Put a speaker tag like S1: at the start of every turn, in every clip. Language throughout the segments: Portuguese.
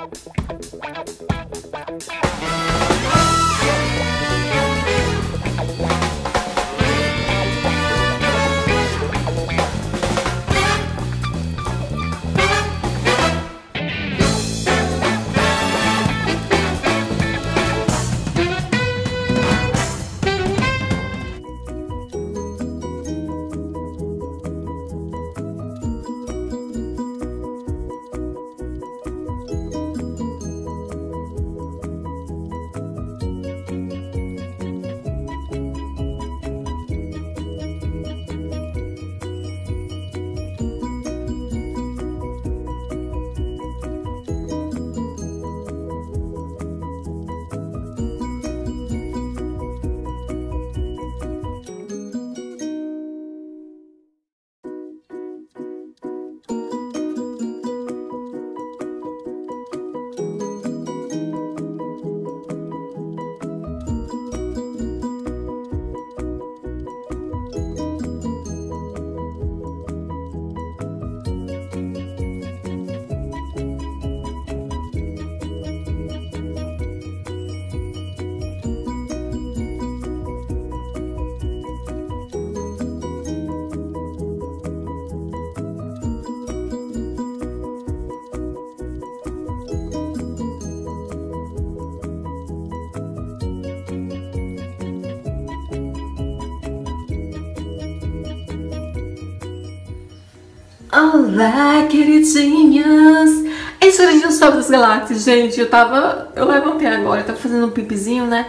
S1: Olá, queridinhas! Esse é o Queridinhos Top das Galáxias, gente. Eu levantei agora, eu tava fazendo um pipizinho, né?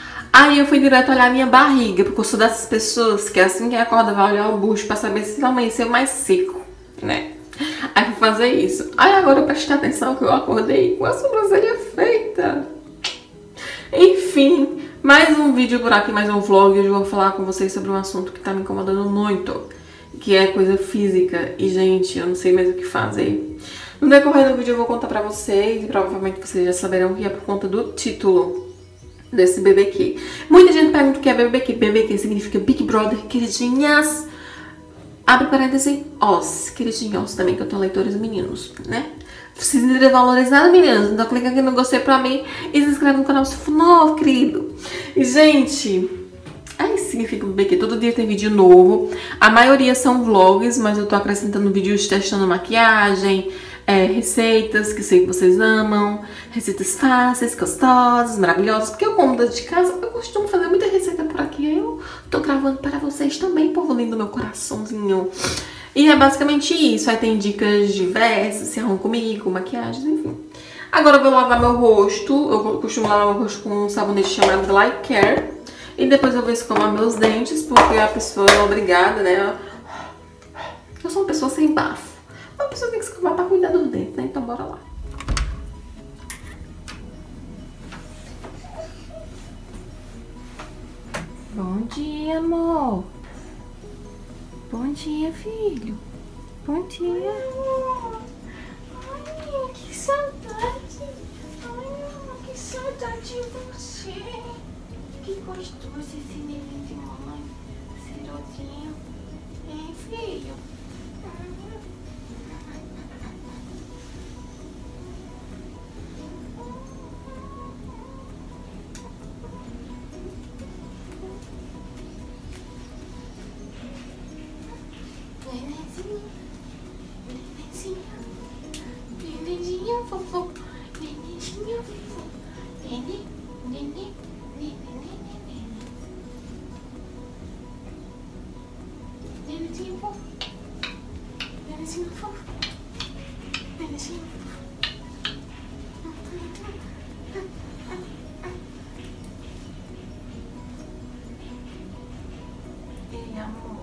S1: Aí eu fui direto olhar a minha barriga, porque eu sou dessas pessoas que assim que acorda vai olhar o bucho pra saber se amanheceu mais seco, né? Aí fui fazer isso. Aí agora eu prestei atenção que eu acordei com a sobrancelha feita. Enfim, mais um vídeo por aqui, mais um vlog. Hoje eu vou falar com vocês sobre um assunto que tá me incomodando muito, que é coisa física. E, gente, eu não sei mais o que fazer. No decorrer do vídeo eu vou contar pra vocês, e provavelmente vocês já saberão que é por conta do título desse BBQ. Muita gente pergunta o que é BBQ. BBQ significa Big Brother, queridinhas. Abre parênteses, os, queridinhos também, que eu tenho leitores meninos, né? Se sentirem valorizados, meninos, então clica aqui no gostei pra mim e se inscreve no canal se for novo, querido. E, gente, aí significa BBQ. Todo dia tem vídeo novo. A maioria são vlogs, mas eu tô acrescentando vídeos testando maquiagem, receitas que sei que vocês amam, receitas fáceis, gostosas, maravilhosas, porque eu, como dona de casa, eu costumo fazer muita receita por aqui. Aí eu tô gravando para vocês também, povo lindo do meu coraçãozinho. E é basicamente isso. Aí tem dicas diversas, se arrumam comigo, maquiagens, enfim. Agora eu vou lavar meu rosto. Eu costumo lavar meu rosto com um sabonete chamado Like Care. E depois eu vou escovar meus dentes, porque a pessoa é obrigada, né? Eu sou uma pessoa sem bafo. Uma pessoa tem que escovar pra cuidar dos dentes, né? Então bora lá. Bom dia, amor. Bom dia, filho. Bom dia.
S2: Ai, que saudade. Ai, que saudade de você. Que gostoso esse neném de mamãe. Cerozinho. Hein, filho? Nenenzinho. Nenenzinho. Nenenzinho, fofo. Nenenzinho, fofo. Neném, neném, neném, neném. Nenenzinho, fofo. Nenenzinho, fofo. Nenenzinho, fofo.
S1: Ei, amor.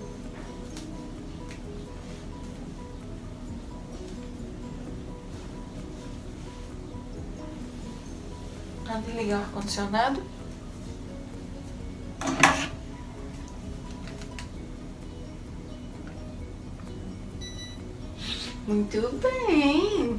S1: Antes de ligar o ar-condicionado. Muito bem.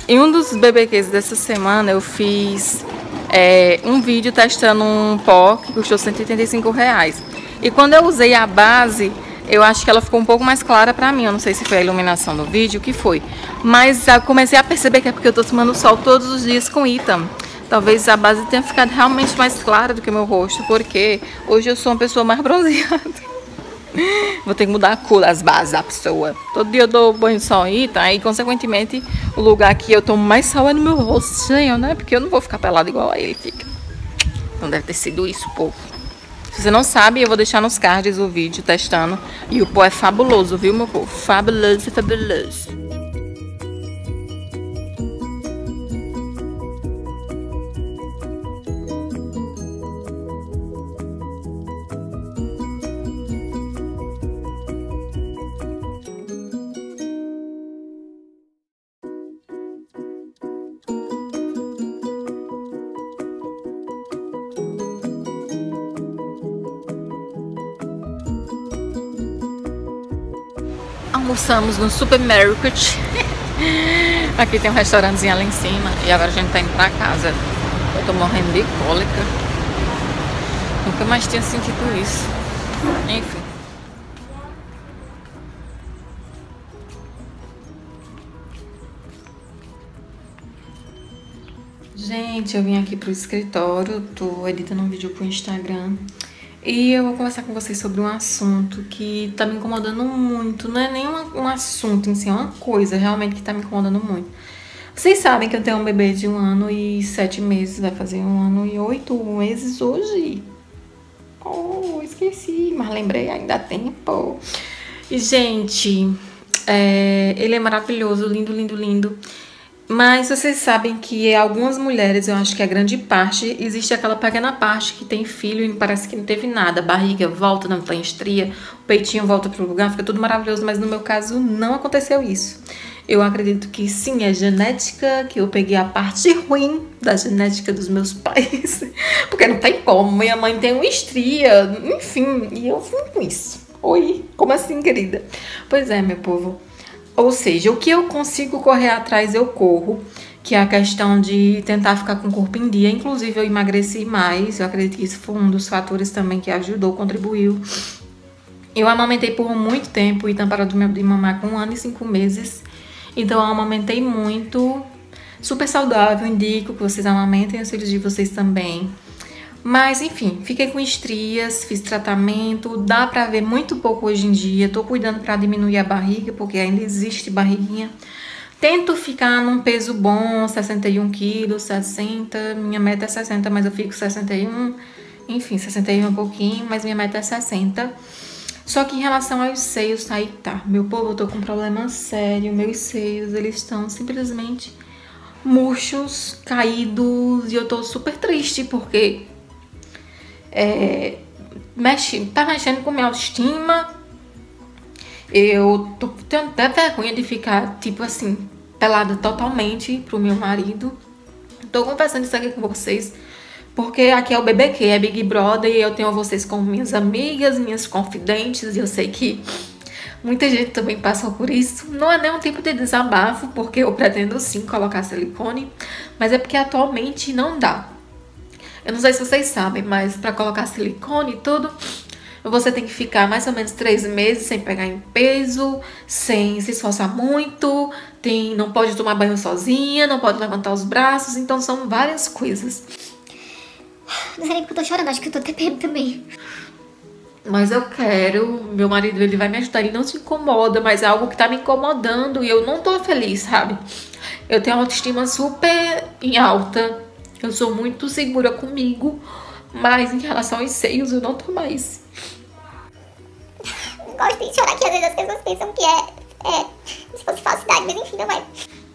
S1: Em um dos BBQs dessa semana eu fiz um vídeo testando um pó que custou R$185. E quando eu usei a base, eu acho que ela ficou um pouco mais clara pra mim. Eu não sei se foi a iluminação do vídeo, o que foi. Mas eu comecei a perceber que é porque eu tô tomando sol todos os dias com Itam. Talvez a base tenha ficado realmente mais clara do que o meu rosto, porque hoje eu sou uma pessoa mais bronzeada. Vou ter que mudar a cor das bases da pessoa. Todo dia eu dou banho de sol aí, tá? E consequentemente o lugar que eu tomo mais sol é no meu rostinho, né? Porque eu não vou ficar pelado igual a ele fica. Então deve ter sido isso, povo. Se você não sabe, eu vou deixar nos cards o vídeo testando. E o pó é fabuloso, viu, meu povo? Fabuloso, fabuloso. Almoçamos no supermercado. Aqui tem um restaurantezinho lá em cima. E agora a gente tá indo pra casa. Eu tô morrendo de cólica. Nunca mais tinha sentido isso. Enfim. Gente, eu vim aqui pro escritório. Tô editando um vídeo pro Instagram. E eu vou conversar com vocês sobre um assunto que tá me incomodando muito. Não é nem um assunto em si, é uma coisa realmente que tá me incomodando muito. Vocês sabem que eu tenho um bebê de 1 ano e 7 meses, vai fazer 1 ano e 8 meses hoje. Oh, esqueci, mas lembrei, ainda há tempo. E, gente, ele é maravilhoso, lindo, lindo, lindo. Mas vocês sabem que algumas mulheres, eu acho que a grande parte, existe aquela pequena parte que tem filho e parece que não teve nada. A barriga volta, não tem estria, o peitinho volta pro lugar, fica tudo maravilhoso. Mas no meu caso não aconteceu isso. Eu acredito que sim, é genética, que eu peguei a parte ruim da genética dos meus pais. Porque não tem como, minha mãe tem uma estria, enfim, e eu fui com isso. Oi, como assim, querida? Pois é, meu povo. Ou seja, o que eu consigo correr atrás, eu corro, que é a questão de tentar ficar com o corpo em dia. Inclusive, eu emagreci mais, eu acredito que isso foi um dos fatores também que ajudou, contribuiu. Eu amamentei por muito tempo, e Itam parou de mamar com 1 ano e 5 meses. Então, eu amamentei muito, super saudável, indico que vocês amamentem os filhos de vocês também. Mas, enfim, fiquei com estrias, fiz tratamento, dá pra ver muito pouco hoje em dia. Tô cuidando pra diminuir a barriga, porque ainda existe barriguinha. Tento ficar num peso bom, 61 quilos, 60. Minha meta é 60, mas eu fico 61. Enfim, 61 um pouquinho, mas minha meta é 60. Só que em relação aos seios, aí tá. Meu povo, eu tô com um problema sério. Meus seios, eles estão simplesmente murchos, caídos. E eu tô super triste, porque... tá mexendo com minha autoestima. Eu tenho até vergonha de ficar, tipo assim, pelada totalmente pro meu marido. Tô conversando isso aqui com vocês porque aqui é o BBQ, é Big Brother, e eu tenho vocês como minhas amigas, minhas confidentes, e eu sei que muita gente também passa por isso. Não é nem um tipo de desabafo, porque eu pretendo sim colocar silicone, mas é porque atualmente não dá. Eu não sei se vocês sabem, mas pra colocar silicone e tudo, você tem que ficar mais ou menos 3 meses sem pegar em peso, sem se esforçar muito, não pode tomar banho sozinha, não pode levantar os braços, então são várias coisas.
S2: Não sei nem porque eu tô chorando, acho que eu tô tremendo também.
S1: Mas eu quero, meu marido, ele vai me ajudar, ele não se incomoda, mas é algo que tá me incomodando e eu não tô feliz, sabe? Eu tenho uma autoestima super em alta, eu sou muito segura comigo, mas em relação aos seios eu não tô mais.
S2: Não gosto de chorar, que às vezes as pessoas pensam que é se fosse falsidade, mas enfim, não é.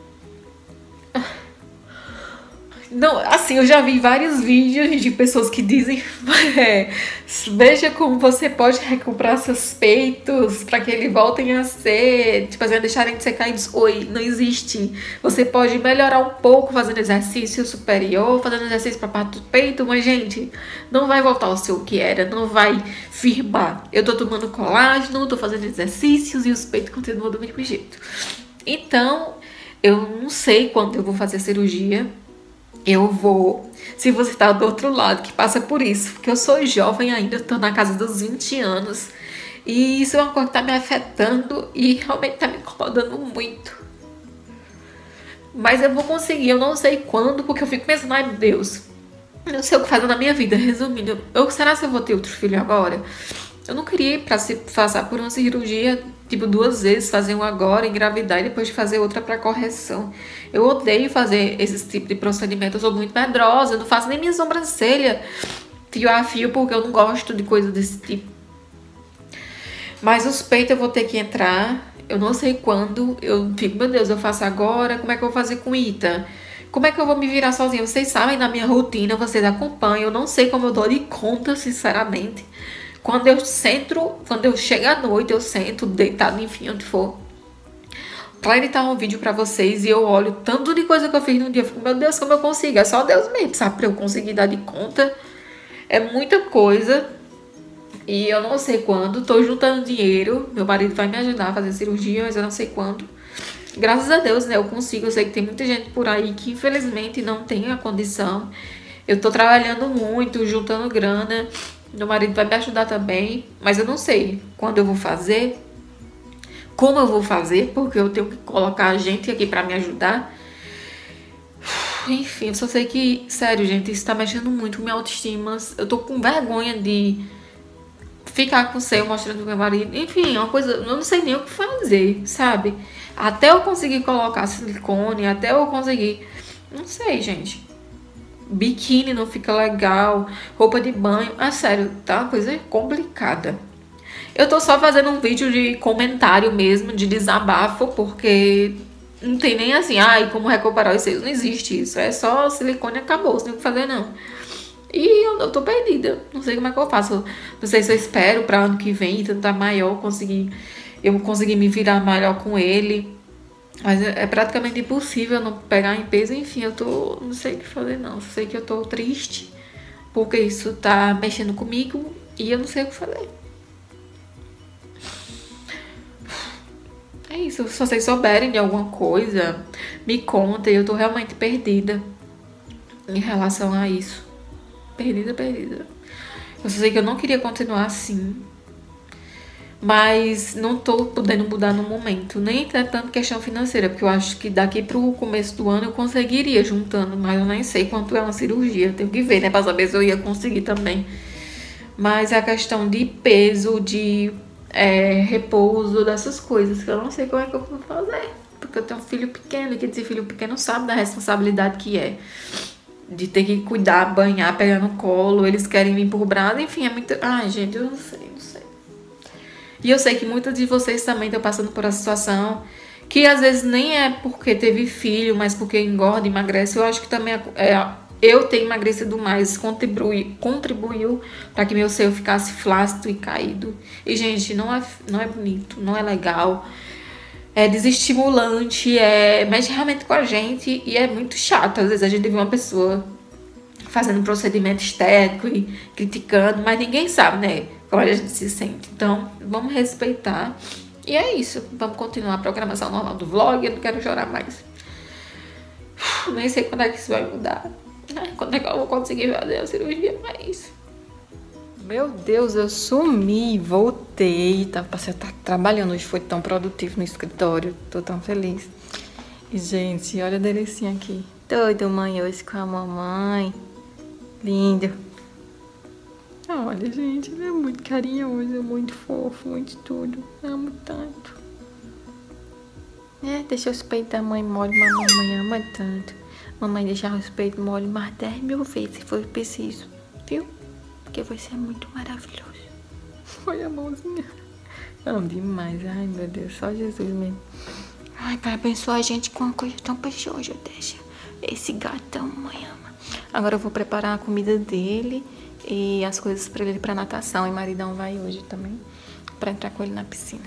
S1: Não, assim, eu já vi vários vídeos de pessoas que dizem veja como você pode recuperar seus peitos para que eles voltem a ser, tipo assim, deixarem de ser caídos. Oi, não existe. Você pode melhorar um pouco fazendo exercício superior, fazendo exercício para parte do peito, mas, gente, não vai voltar ao seu que era, não vai firmar. Eu tô tomando colágeno, tô fazendo exercícios e os peitos continuam do mesmo jeito. Então...
S3: Eu não sei quando eu vou fazer a cirurgia. Eu vou. Se você tá do outro lado, que passa por isso, porque eu sou jovem ainda, eu tô na casa dos 20 anos. E isso é uma coisa que tá me afetando e realmente tá me incomodando muito. Mas eu vou conseguir, eu não sei quando, porque eu fico pensando, ai meu Deus, eu não sei o que fazer na minha vida. Resumindo, será que eu vou ter outro filho agora? Eu não queria ir pra se passar por uma cirurgia, tipo 2 vezes, fazer uma agora, engravidar e depois de fazer outra pra correção. Eu odeio fazer esse tipo de procedimento, eu sou muito medrosa, eu não faço nem minha sobrancelha fio a fio, porque eu não gosto de coisa desse tipo. Mas os peitos eu vou ter que entrar, eu não sei quando, eu fico, meu Deus, eu faço agora, como é que eu vou fazer com Ita? Como é que eu vou me virar sozinha? Vocês sabem da minha rotina, vocês acompanham, eu não sei como eu dou de conta, sinceramente. Quando eu chego à noite, eu sento deitado, enfim, onde for, pra editar um vídeo pra vocês e eu olho tanto de coisa que eu fiz no dia, eu fico, meu Deus, como eu consigo? É só Deus mesmo, sabe, pra eu conseguir dar de conta. É muita coisa. E eu não sei quando, tô juntando dinheiro, meu marido vai me ajudar a fazer cirurgia, mas eu não sei quando. Graças a Deus, né, eu consigo, eu sei que tem muita gente por aí que infelizmente não tem a condição. Eu tô trabalhando muito, juntando grana, meu marido vai me ajudar também, mas eu não sei quando eu vou fazer, como eu vou fazer, porque eu tenho que colocar gente aqui pra me ajudar. Enfim, eu só sei que, sério, gente, isso tá mexendo muito com minha autoestima. Eu tô com vergonha de ficar com o seio mostrando pro meu marido. Enfim, é uma coisa, eu não sei nem o que fazer, sabe? Até eu conseguir colocar silicone, até eu conseguir, não sei, gente. Biquíni não fica legal, roupa de banho, sério, tá uma coisa complicada. Eu tô só fazendo um vídeo de comentário mesmo, de desabafo, porque não tem nem assim, ai, como recuperar os seios, não existe isso. É só silicone e acabou, não tem o que fazer não. E eu tô perdida, não sei como é que eu faço. Não sei se eu espero pra ano que vem tentar maior, eu conseguir me virar melhor com ele. Mas é praticamente impossível não pegar em peso. Enfim, não sei o que fazer não. Só sei que eu tô triste, porque isso tá mexendo comigo e eu não sei o que fazer. É isso, se vocês souberem de alguma coisa, me contem. Eu tô realmente perdida em relação a isso. Perdida. Eu só sei que eu não queria continuar assim, mas não tô podendo mudar no momento. Nem é tanto questão financeira, porque eu acho que daqui pro começo do ano eu conseguiria juntando, mas eu nem sei quanto é uma cirurgia. Eu tenho que ver, né, pra saber se eu ia conseguir também. Mas é a questão de peso, de repouso, dessas coisas, que eu não sei como é que eu vou fazer. Porque eu tenho um filho pequeno, e que esse filho pequeno sabe da responsabilidade que é. De ter que cuidar, banhar, pegar no colo, eles querem vir por braço, enfim, é muito... Ai, gente, eu não sei. E eu sei que muitos de vocês também estão passando por essa situação, que às vezes nem é porque teve filho, mas porque engorda, emagrece. Eu acho que também eu ter emagrecido mais contribuiu para que meu seio ficasse flácido e caído. E, gente, não é bonito, não é legal. É desestimulante, mexe realmente com a gente e é muito chato. Às vezes a gente vê uma pessoa fazendo um procedimento estético e criticando, mas ninguém sabe, né, como a gente se sente. Então, vamos respeitar. E é isso, vamos continuar a programação normal do vlog. Eu não quero chorar mais. Nem sei quando é que isso vai mudar. Quando é que eu vou conseguir fazer a cirurgia, mas é isso.
S1: Meu Deus, eu sumi, voltei, passei trabalhando hoje, foi tão produtivo no escritório, tô tão feliz. E, gente, olha a delicinha aqui, todo manhoso com a mamãe, lindo. Olha, gente, ele é muito carinhoso, é muito fofo, muito tudo, amo tanto. Deixa os peitos da mãe mole, mas a mamãe ama tanto. Mamãe deixar os peitos mole mais 10 mil vezes se for preciso, viu? Porque você é muito maravilhoso. Olha a mãozinha. Amo demais. Ai, meu Deus. Só Jesus mesmo. Ai, para abençoar a gente com uma coisa tão preciosa. Deixa esse gatão, mãe ama. Agora eu vou preparar a comida dele e as coisas para ele ir pra natação. E maridão vai hoje também pra entrar com ele na piscina.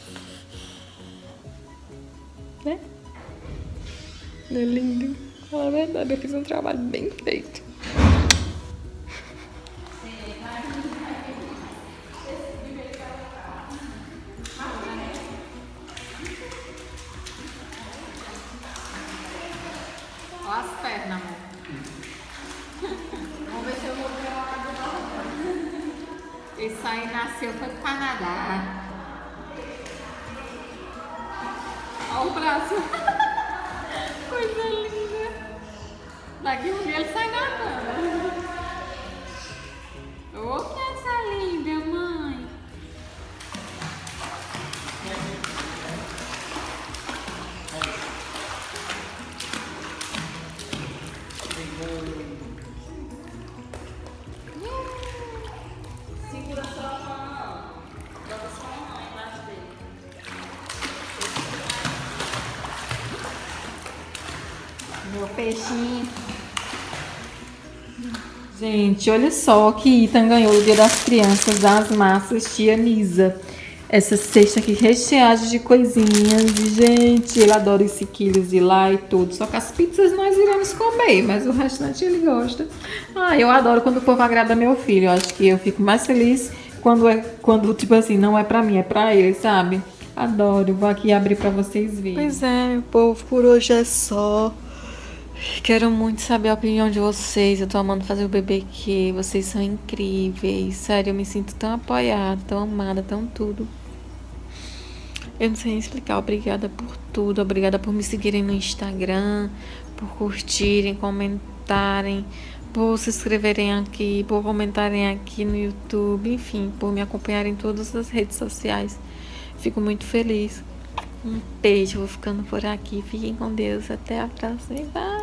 S1: Né? Não é lindo? Fala a verdade, eu fiz um trabalho bem feito.
S3: as pernas, amor. Vamos ver se eu vou ver a hora do banho. Isso aí nasceu foi pro Canadá. Olha o braço. Coisa linda. Daqui um dia ele sai nadando. Ô, criança linda, mãe. Segura só a mão. Bota só a mão embaixo dele. Meu peixinho. Gente, olha só que Ethan ganhou o Dia das Crianças das massas Tia Nisa. Essa cesta aqui recheada de coisinhas. E, gente, ele adora esse quilos de lá e tudo. Só que as pizzas nós iremos comer, mas o restante ele gosta. Ah, eu adoro quando o povo agrada meu filho. Eu acho que eu fico mais feliz quando tipo assim, não é pra mim, é pra ele, sabe? Adoro. Vou aqui abrir pra vocês verem. Pois é, meu povo, por hoje é só. Quero muito saber a opinião de vocês. Eu tô amando fazer o BBQ. Vocês são incríveis. Sério, eu me sinto tão apoiada, tão amada, tão tudo. Eu não sei nem explicar. Obrigada por tudo. Obrigada por me seguirem no Instagram, por curtirem, comentarem, por se inscreverem aqui, por comentarem aqui no YouTube, enfim, por me acompanharem em todas as redes sociais. Fico muito feliz. Um beijo, vou ficando por aqui. Fiquem com Deus. Até a próxima. Bye!